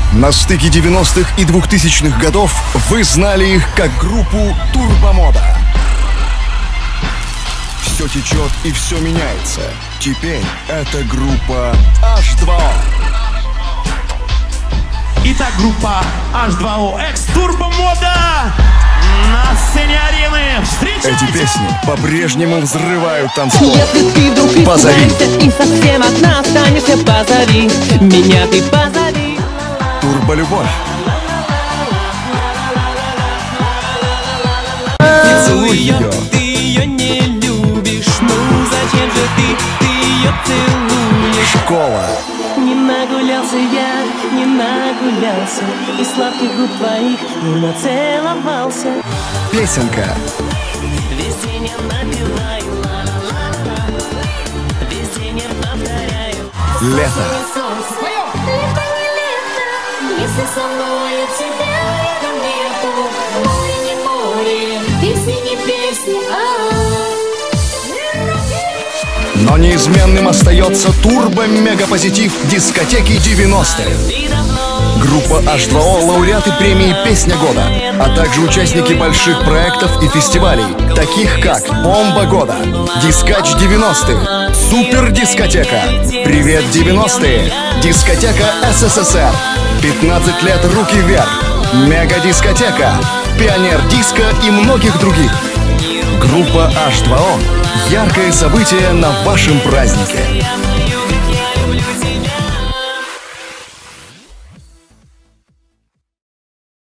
На стыке 90-х и 2000-х годов вы знали их как группу Турбомода. Все течет и все меняется. Теперь это группа H2O. Итак, группа H2O X Турбомода на сцене арены. Встречайте! Эти песни по-прежнему взрывают танцпол. Если ты вдруг Позови. испугаешься и совсем одна останешься, позови меня, ты позови. Турболюбовь. Целуй ее. Ты ее не любишь, ну зачем же ты ее целуешь? Школа. Не нагулялся я, не нагулялся, и сладких губ твоих не нацеловался. Песенка. Весь день я напеваю, ла-ла-ла-ла, весь день я повторяю. Лето. Лето не лето, если со мной тебя рядом нету. Море не море, песни не песни, Но неизменным остается турбо-мегапозитив дискотеки 90-х. Группа H2O — лауреаты премии «Песня года», а также участники больших проектов и фестивалей, таких как «Бомба года», «Дискач 90-х», «Супер-дискотека», «Привет 90-е», «Дискотека СССР», «15 лет руки вверх», «Мега-дискотека», «Пионер диско» и многих других. Группа H2O — яркое событие на вашем празднике.